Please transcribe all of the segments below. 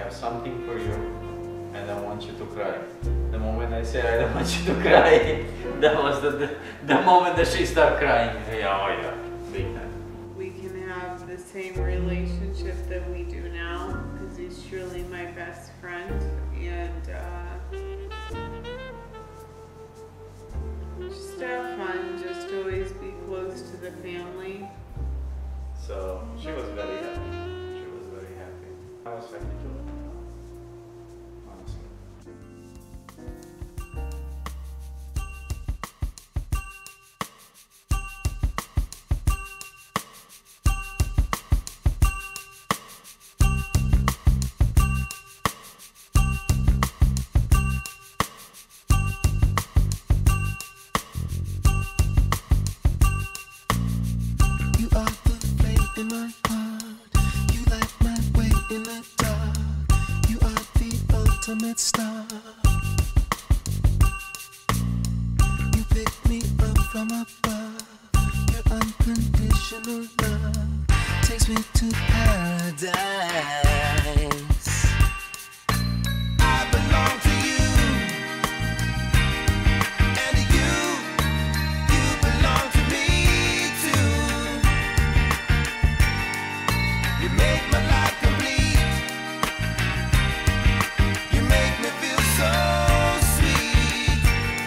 have something for you, and I want you to cry. The moment I said I don't want you to cry, that was the moment that she started crying. Yeah, oh yeah, big time. We can have the same relationship that we do now, because he's truly my best friend, and just have fun, just always be close to the family. So she was very happy. She was very happy. I was happy too. Honestly. In my heart, you light my way in the dark. You are the ultimate star. You pick me up from above. Your unconditional love takes me to paradise. I belong to you, and you belong to me too. You make my life complete. You make me feel so sweet.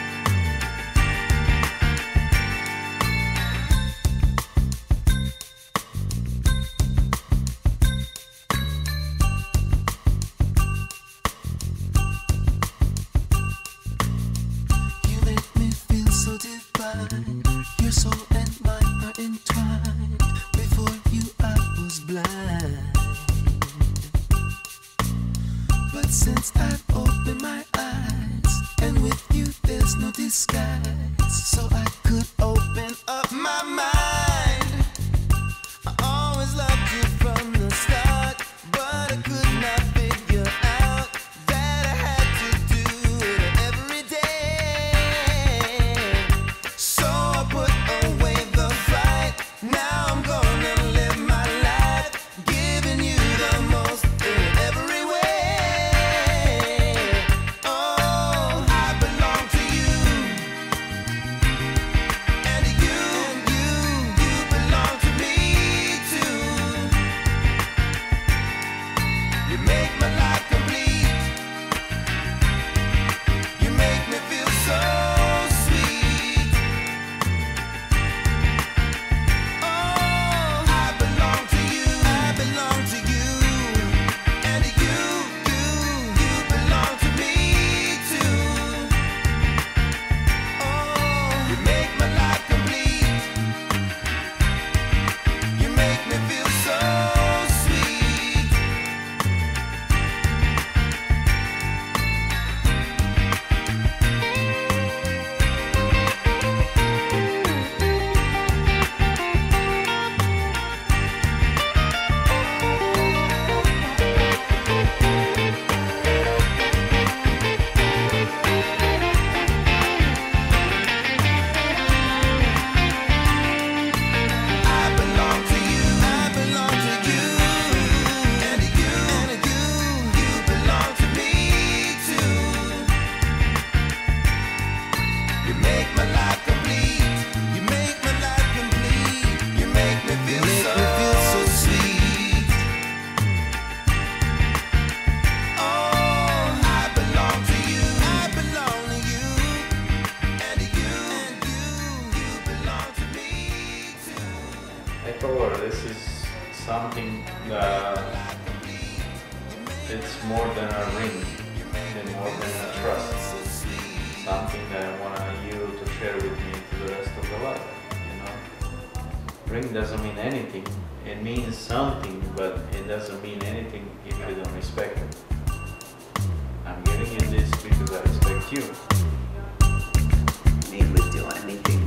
You make me feel so divine. Your soul and mine are entwined. Before you I was blind, but since I've opened my eyes, and with you there's no disguise, so I could open up my mind. I always loved you from the start, but I could not figure out that I had to do it every day. So I put away the fight. Now I'm gonna live my life, giving you the most in every way. Oh, I belong to you, and you belong to me too. You make my life complete. You make me feel so sweet. Oh, I belong to you, and you belong to me too. Oh, you make my life complete. You make me feel so sweet. I belong to you, and you belong to me too. You make my life complete. You make my life complete. You make me feel so sweet. Oh, I belong to you, and you belong to me too. I told her this is something that it's more than a ring, and more than a trust. Something that I want you to share with me to the rest of the life, you know? Ring doesn't mean anything. It means something, but it doesn't mean anything if you don't respect it. I'm giving you this because I respect you. Nate would do anything